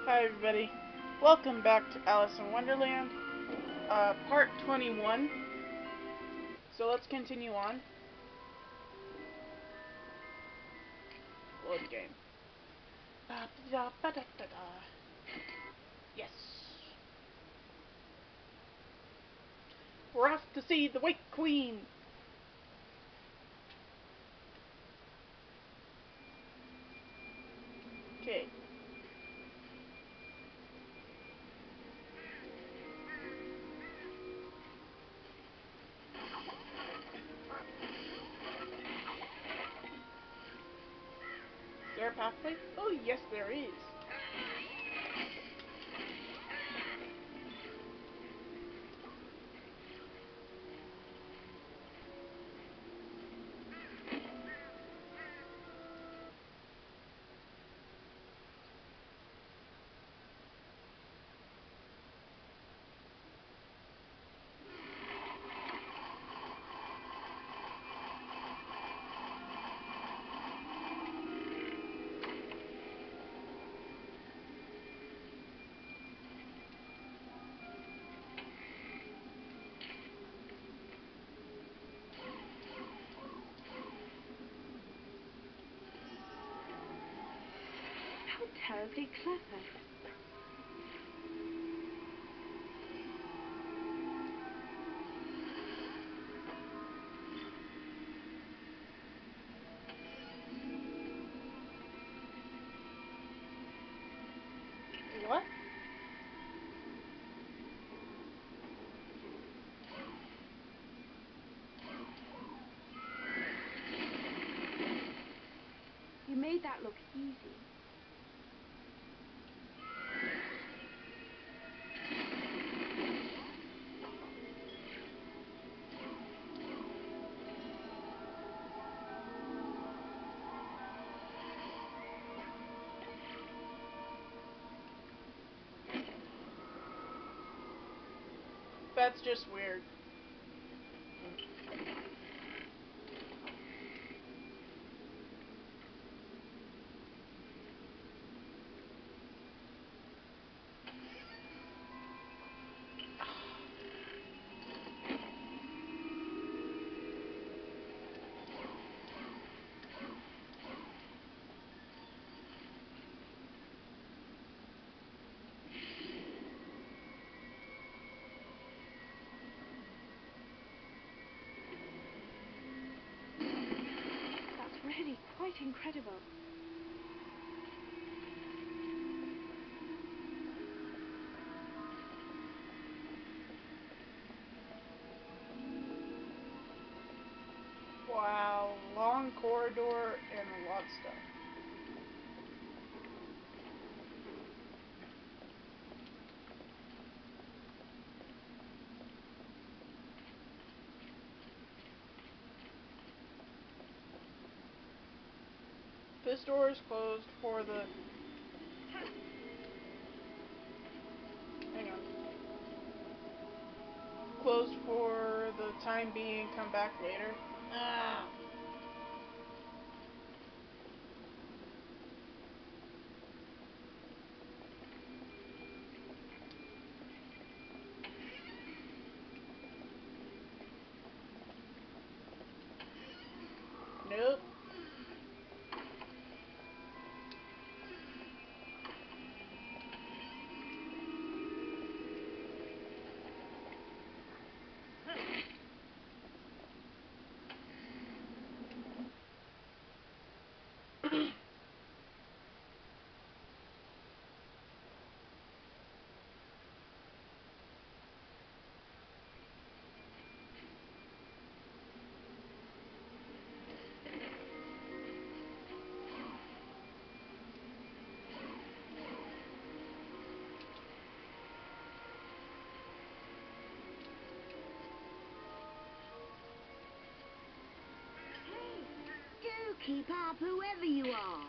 Hi everybody, welcome back to Alice in Wonderland, part 21. So let's continue on. Load game. Yes. We're off to see the White Queen. Okay. Is there a pathway? Oh yes there is. How terribly clever. What? You made that look easy. That's just weird. That's really quite incredible. Wow, long corridor and a lot of stuff. This door is closed for the... Hang on. Closed for the time being, come back later. Ah! Nope. Do keep up, whoever you are.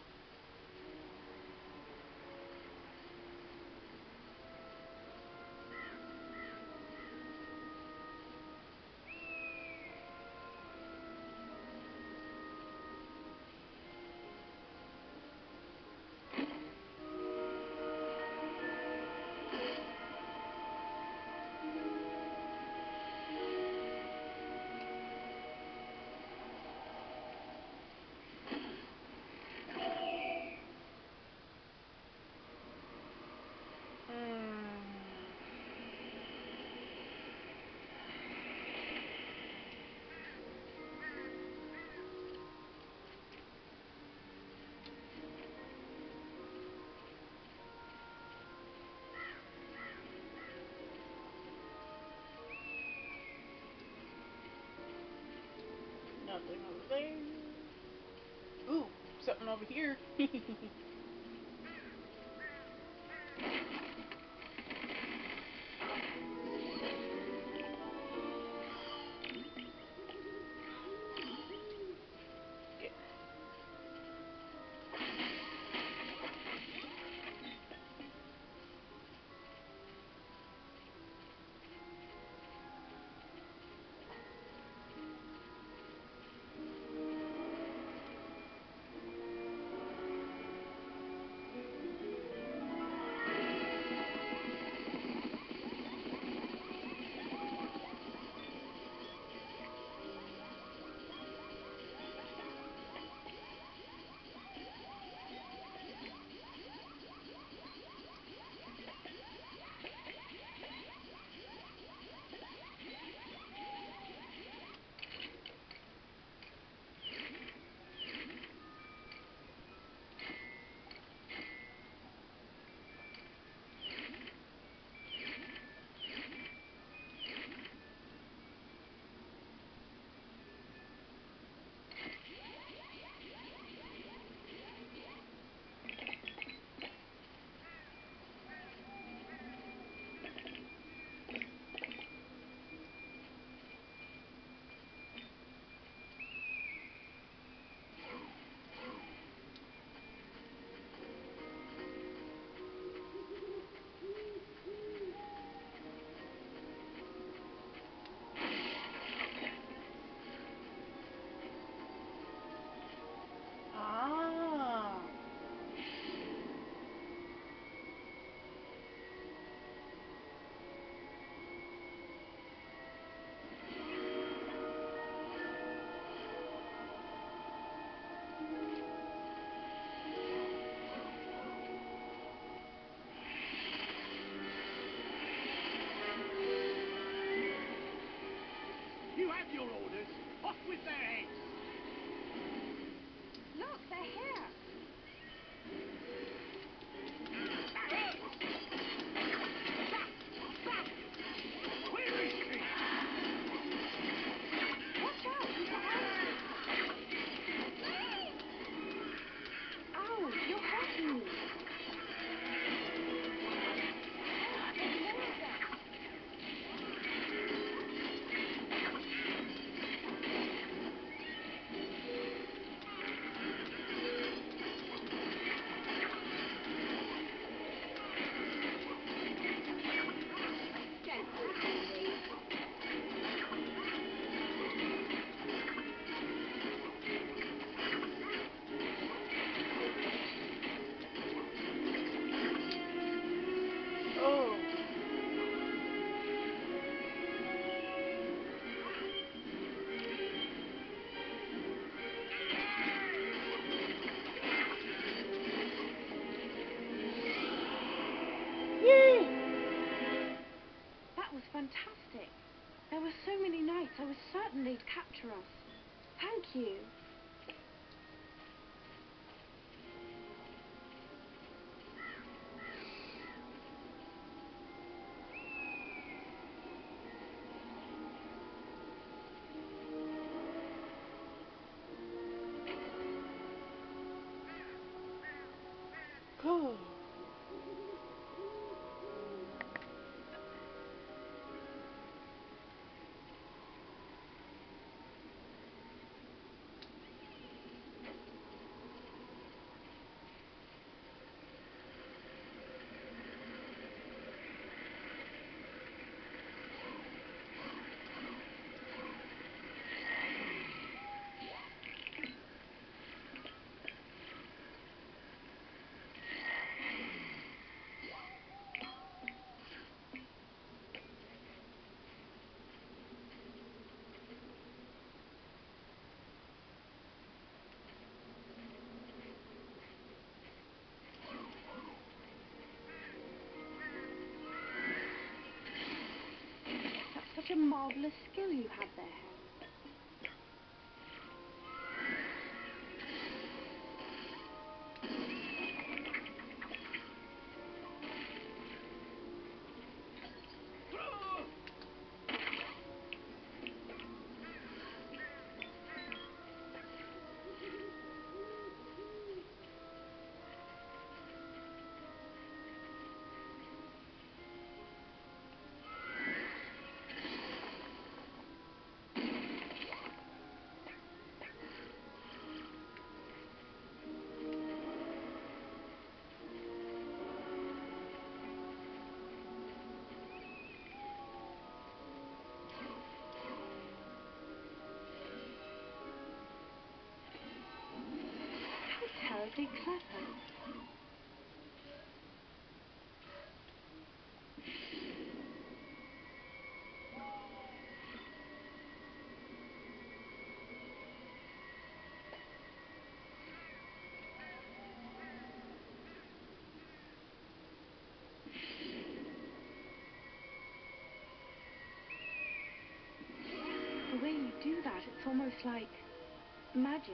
something over here. Ah. You have your orders. Off with their heads. Look, they're here. Where is she? Watch out, he's behind you. Ow, you're hurting me. There's more of them. Don't tackle me. Oh. Yay! That was fantastic. There were so many knights, I was certain they'd capture us. Thank you. Cool. That's such a marvellous skill you have there, Harry. awfully clever. The way you do that, it's almost like magic.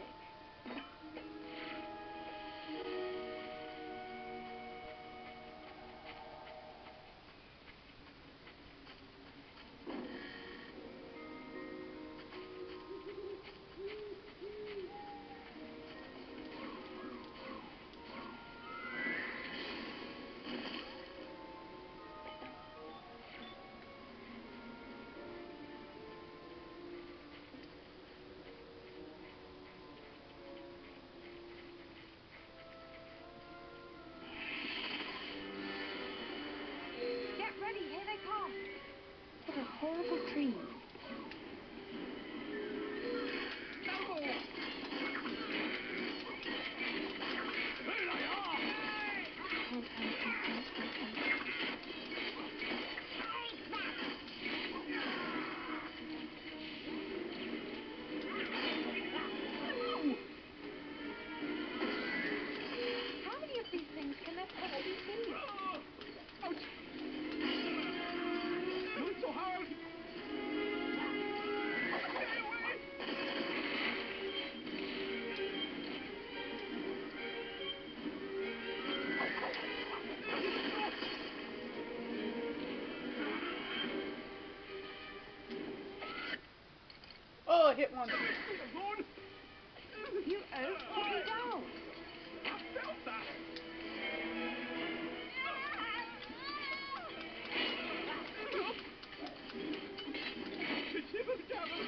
Get ready, here they come. What a horrible dream. No more! Here they are! How many of these things can there possibly be? Ouch! Not so hard! Stay away! Oh, I hit one. Run! You oaf, put me down. I felt that! Jibber jabber!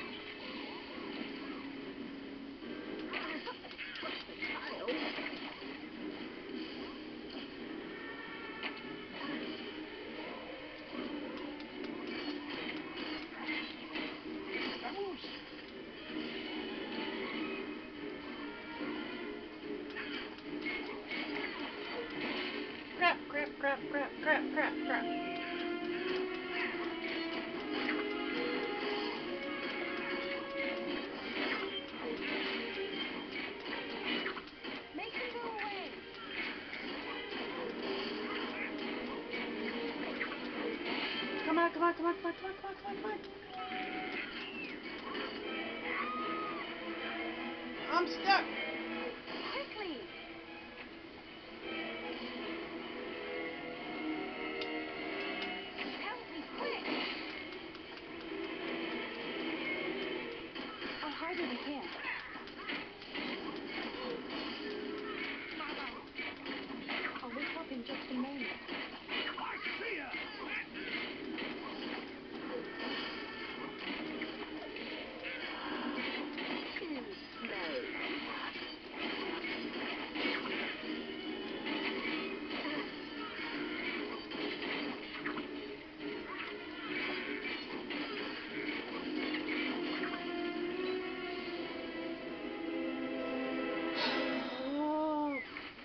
Vamos! Crap, crap, crap, crap, crap, crap, crap. Make them go away. Come on, come on, come on, come on, come on, come on, come on, come on. I'm stuck. Quickly. Help me, quick. I'll hide over here. I'll wake up in just a moment. I see her! Too slow. Oh.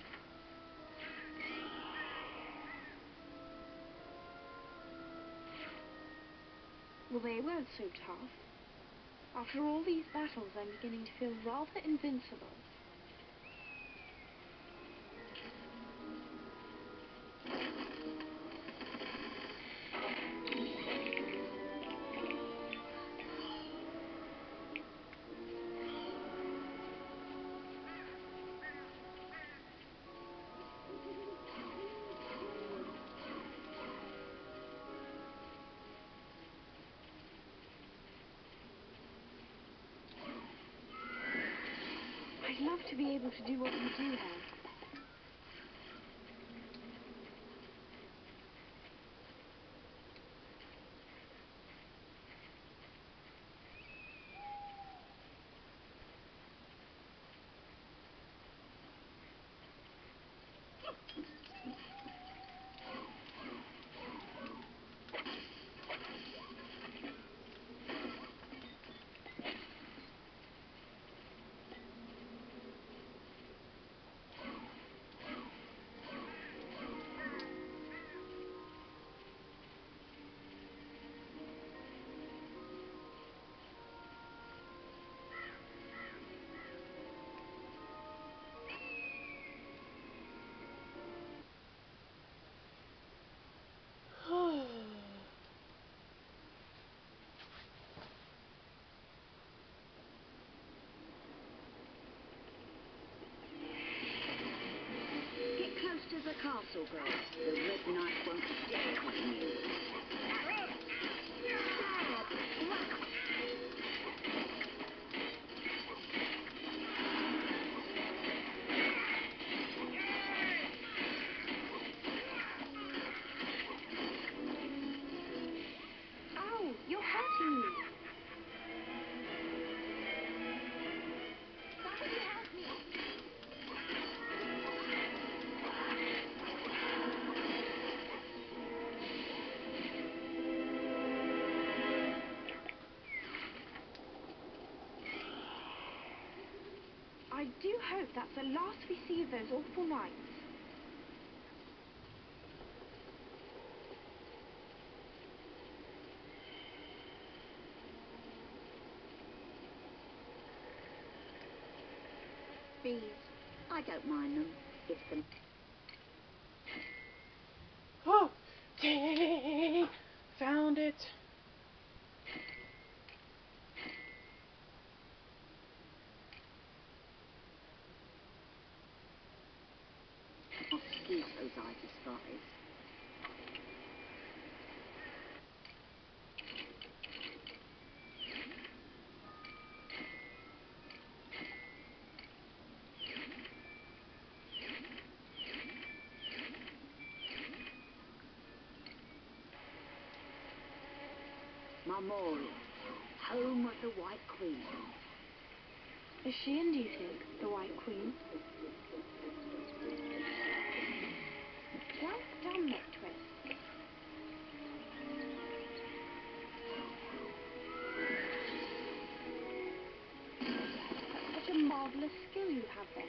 Well, they weren't so tough. After all these battles, I'm beginning to feel rather invincible. I'd love to be able to do what you do have. castle goes, the Red Knight won't dare harm you. Ow, you're hurting me. Somebody help me. I do hope that's the last we see of those awful knights. Bees. I don't mind them. If the Oh, dang! Found it. mosquitoes I despise. Marmoria, home of the White Queen. Is she in, do you think, the White Queen? Well done, Mectwist. That's such a marvellous skill you have there.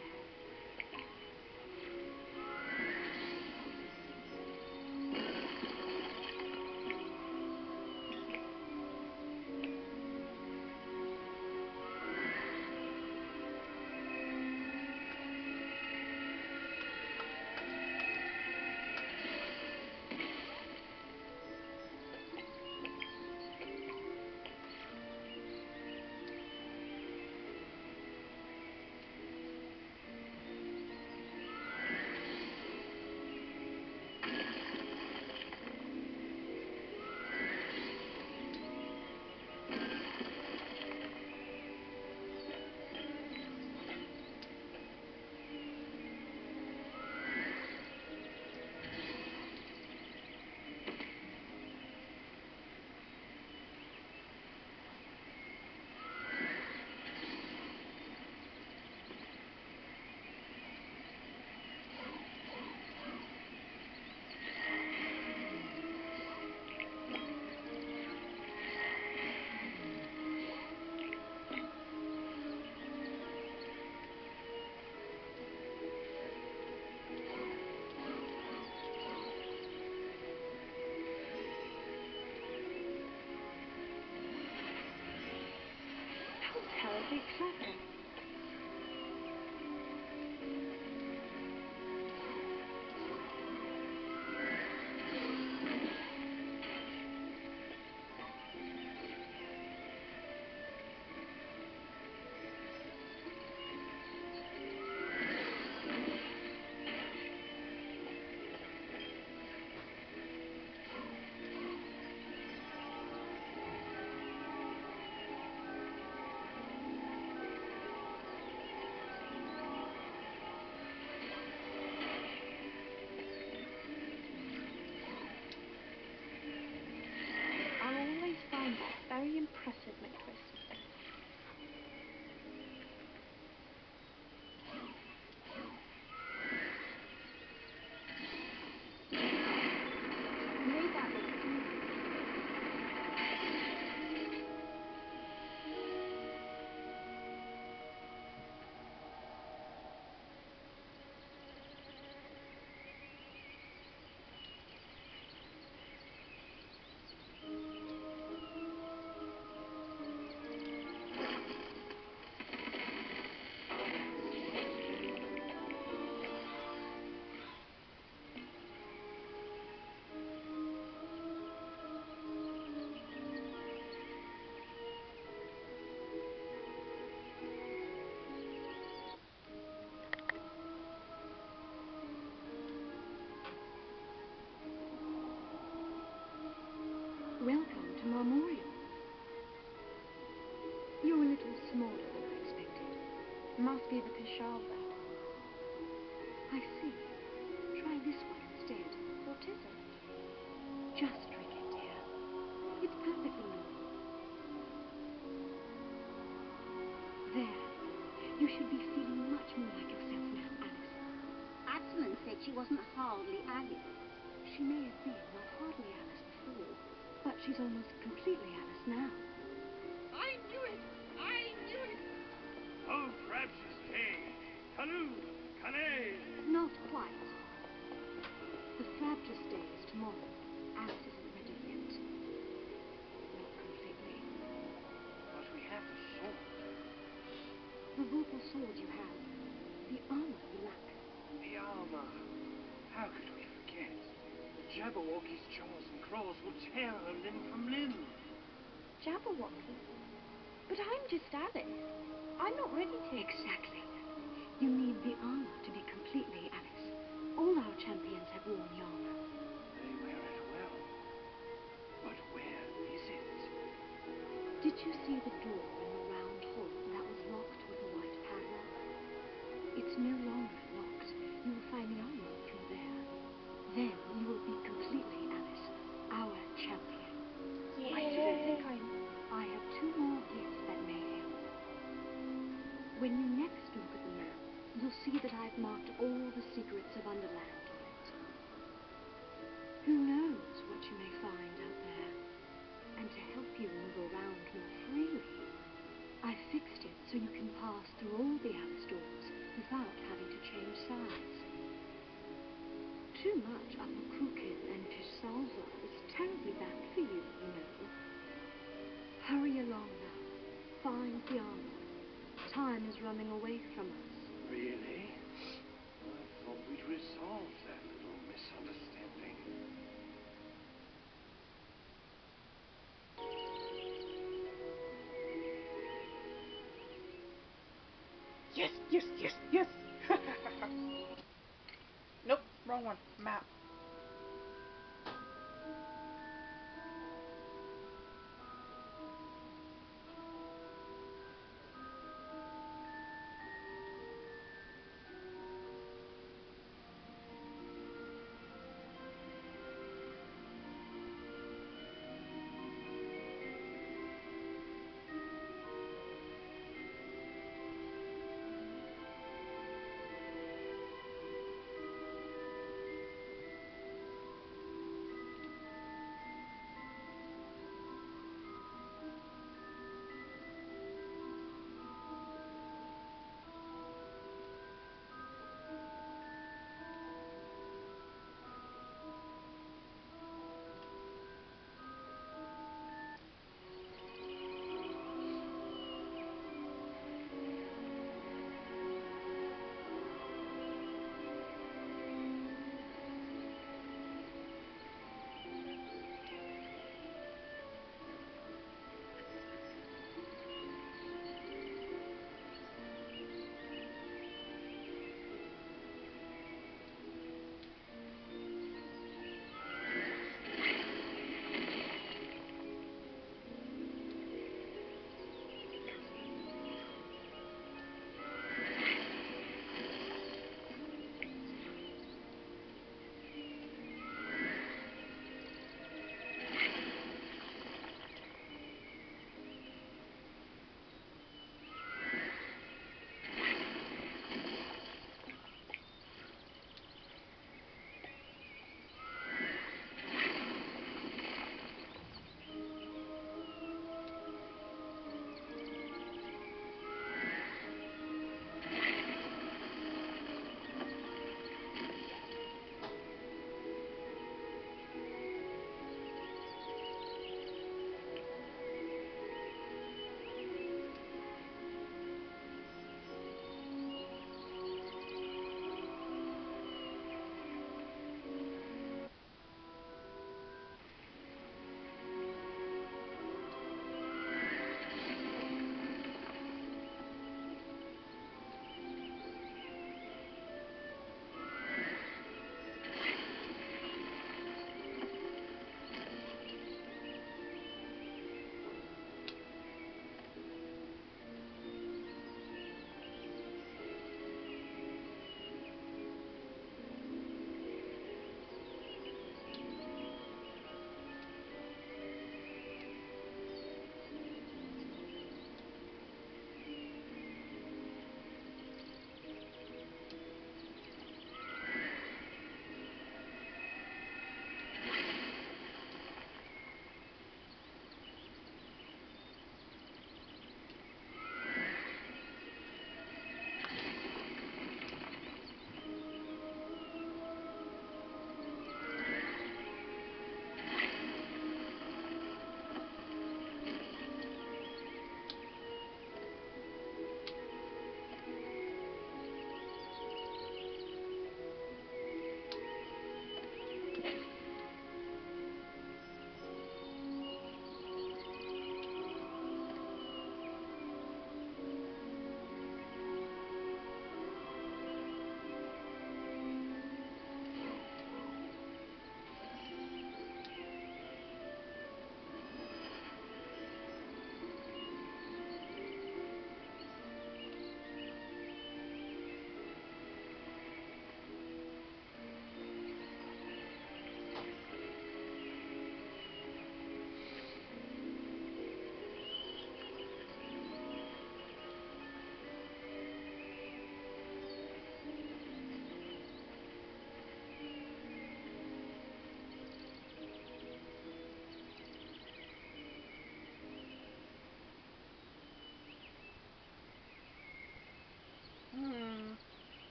Terribly clever. Welcome to Marmorial. You're a little smaller than I expected. Must be the Pishalva. I see. Try this one instead. What is it? Just drink it, dear. It's perfectly normal. There. You should be feeling much more like yourself now, Alice. Absalom said she wasn't hardly Alice. She may have been not hardly Alice before, but she's almost completely Alice now. I knew it! I knew it! Oh, perhaps she's changed. Canoe! Calais! Not quite. The Frabjous Day is tomorrow. Alice isn't ready yet. Not completely. But we have the sword. The vorpal sword you have. The armor you lack. The armor. How could we forget? The Jabberwocky's jaws and claws will tear her limb from limb. Jabberwocky? But I'm just Alice. I'm not ready to... Exactly. You need the armor to be completely Alice. All our champions have worn the armor. They wear it well. But where is it? Did you see the door in the round hall that was locked with a white padlock? It's no longer locked. You will find the armor through there. Then you will be completely Alice, our champion. I still think I have 2 more gifts that may help. When you next look at the map, you'll see that I've marked all the secrets of Underland on it. Who knows what you may find out there? And to help you move around more freely, I fixed it so you can pass through all the Alice doors without having to change sides. Too much Upper Krukin and Pishalva is terribly bad for you, you know. Hurry along now. Find the armor. Time is running away from us. Really? I thought we'd resolved that little misunderstanding. Yes, yes, yes, yes! Nope, wrong one. Map.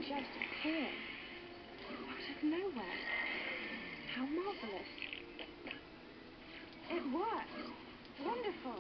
just appear. Out of nowhere. How marvelous. It worked. Wonderful.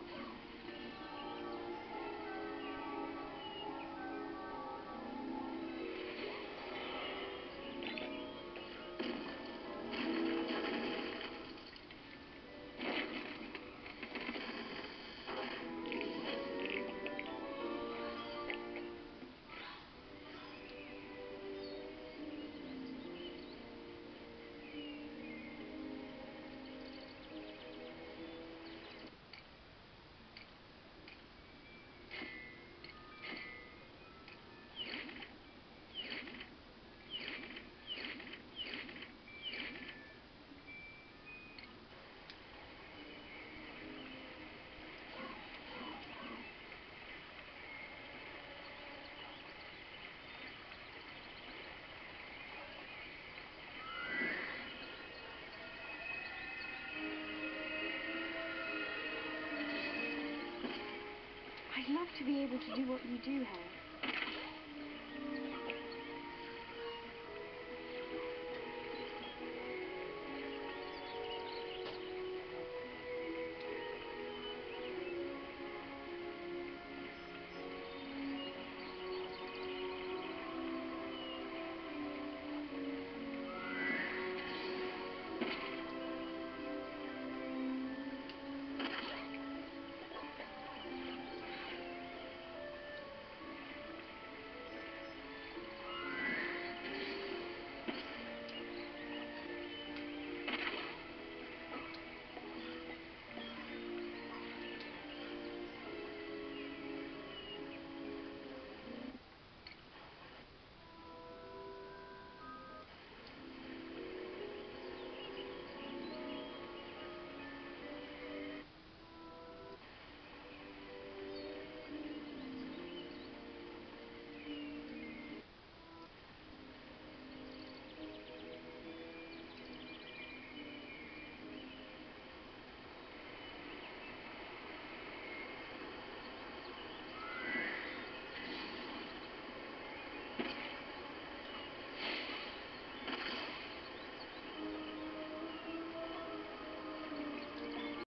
I'd love to be able to do what you do, Harry.